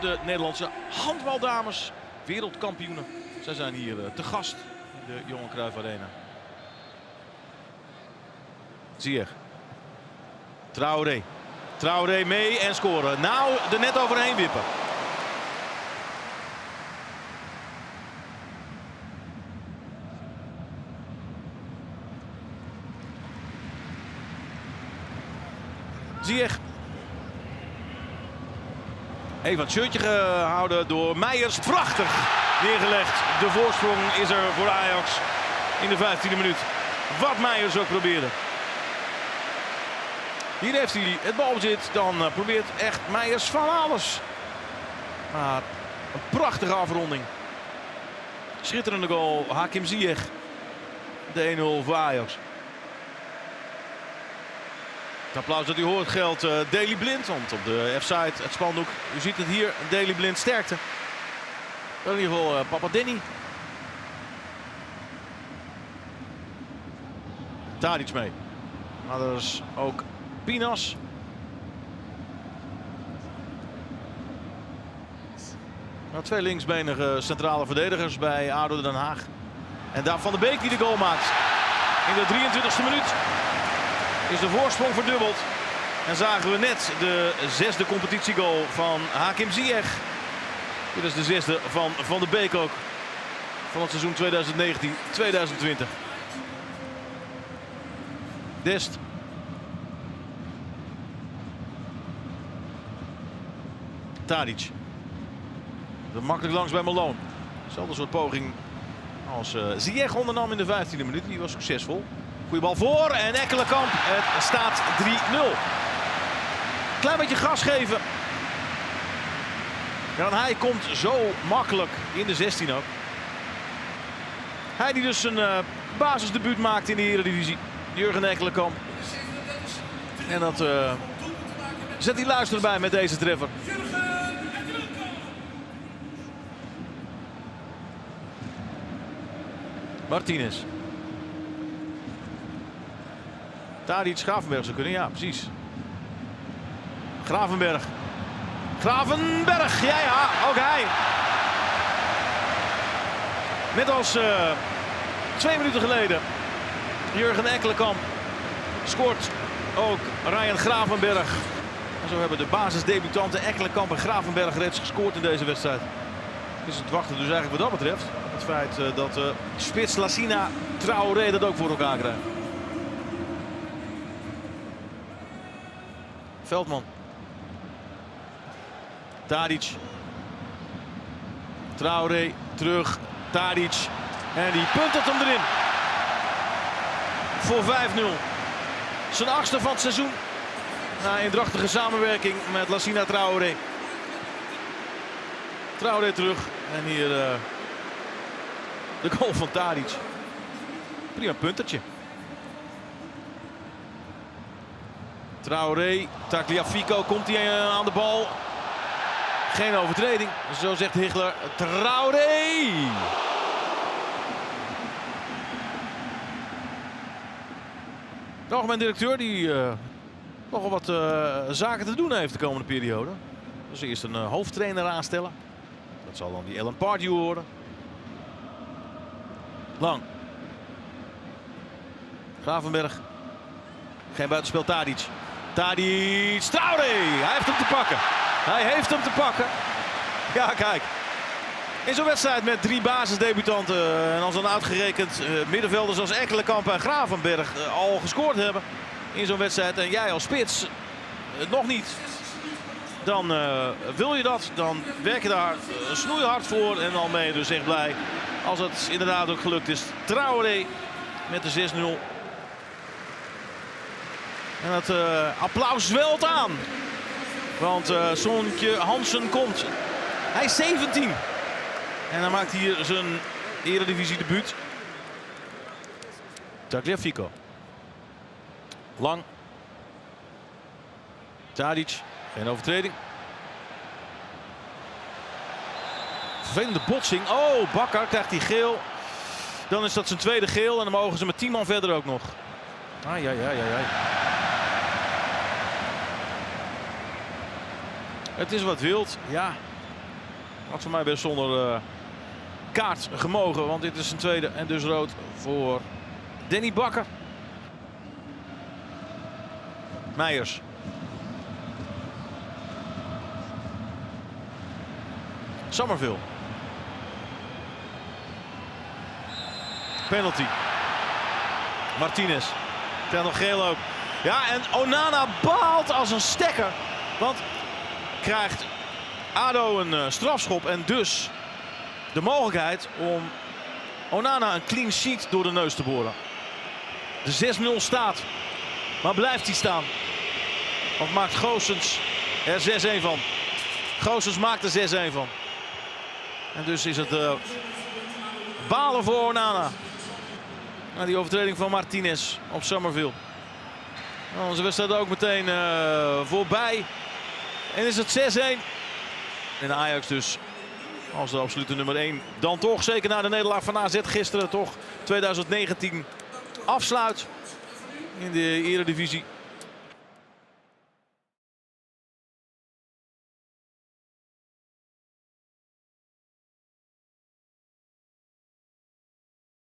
de Nederlandse handbaldames, wereldkampioenen. Zij zijn hier te gast in de Johan Cruijff Arena. Ziyech. Traoré. Traoré mee en scoren. Nou, er net overheen wippen. Ziyech. Even het shirtje gehouden door Meijers. Prachtig neergelegd. De voorsprong is er voor Ajax in de 15e minuut. Wat Meijers ook probeerde. Hier heeft hij het balbezit. Dan probeert echt Meijers van alles. Maar een prachtige afronding. Schitterende goal. Hakim Ziyech. De 1-0 voor Ajax. Het applaus dat u hoort geldt Daley Blind. Want op de F-side, het spandoek, u ziet het hier, Daley Blind sterkte. In ieder geval papa Danny. Tadic mee. Maar er is ook Pinas. Nou, twee linksbenige centrale verdedigers bij ADO Den Haag. En daar Van der Beek die de goal maakt. In de 23e minuut is de voorsprong verdubbeld. En zagen we net de 6e competitiegoal van Hakim Ziyech. Dit is de 6e van Van der Beek ook. Van het seizoen 2019-2020. Dest. Tadic. Er makkelijk langs bij Malone. Hetzelfde soort poging als Ziyech ondernam in de 15e minuut. Die was succesvol. Goeie bal voor en Ekkelenkamp. Het staat 3-0. Klein beetje gas geven. Ja, en hij komt zo makkelijk in de 16 ook. Hij die dus een basisdebuut maakt in de Eredivisie. Jurgen Ekkelenkamp. En dat zet hij luisteren bij met deze treffer. Martinez. Tadic, Gravenberg zou kunnen, ja precies. Gravenberg. Gravenberg, ja, ook hij. Net als 2 minuten geleden. Jurgen Ekkelenkamp scoort ook Ryan Gravenberg. En zo hebben de basisdebutanten Ekkelenkamp en Gravenberg reeds gescoord in deze wedstrijd. Is het wachten dus eigenlijk wat dat betreft. Het feit dat spits Lassina Traoré dat ook voor elkaar krijgt. Veldman. Tadic. Traoré terug. Tadic. En die puntelt hem erin. Voor 5-0. Zijn 8e van het seizoen. Na eendrachtige samenwerking met Lassina Traoré. Traoré terug. En hier de goal van Tadic. Prima puntertje. Traoré, Tagliafico, komt hij aan de bal. Geen overtreding, zo zegt Higler. Traoré! De algemeen directeur die nogal wat zaken te doen heeft de komende periode. Dus eerst een hoofdtrainer aanstellen. Dat zal dan die Alan Pardew worden. Lang. Gravenberg. Geen buitenspel, Tadic. Tadic, Traoré! Hij heeft hem te pakken. Hij heeft hem te pakken. Ja, kijk. In zo'n wedstrijd met 3 basisdebutanten. En als dan uitgerekend middenvelders als Ekkelenkamp en Gravenberg al gescoord hebben. In zo'n wedstrijd. En jij als spits nog niet. Dan wil je dat. Dan werk je daar snoeihard voor. En dan ben je dus echt blij. Als het inderdaad ook gelukt is. Traoré met de 6-0. En het applaus zwelt aan. Want Sontje Hansen komt. Hij is 17. En hij maakt hier zijn Eredivisie debuut. Tagliafico. Lang. Tadic. Geen overtreding. Vervelende botsing. Oh, Bakker krijgt hij geel. Dan is dat zijn tweede geel. En dan mogen ze met 10 man verder ook nog. Ai. Het is wat wild. Ja, Had voor mij best zonder kaart gemogen. Want dit is een tweede en dus rood voor Danny Bakker. Meijers. Summerville. Penalty. Martinez. Krijgt nog geel ook. Ja, en Onana baalt als een stekker. Want krijgt ADO een strafschop en dus de mogelijkheid om Onana een clean sheet door de neus te boren. De 6-0 staat. Maar blijft hij staan? Want maakt Goossens er 6-1 van. Goossens maakt er 6-1 van. En dus is het balen voor Onana. Na die overtreding van Martinez op Summerville. Nou, onze wedstrijd ook meteen voorbij. En is het 6-1. En Ajax dus als de absolute nummer 1. Dan toch, zeker na de nederlaag van AZ gisteren, toch 2019 afsluit in de Eredivisie.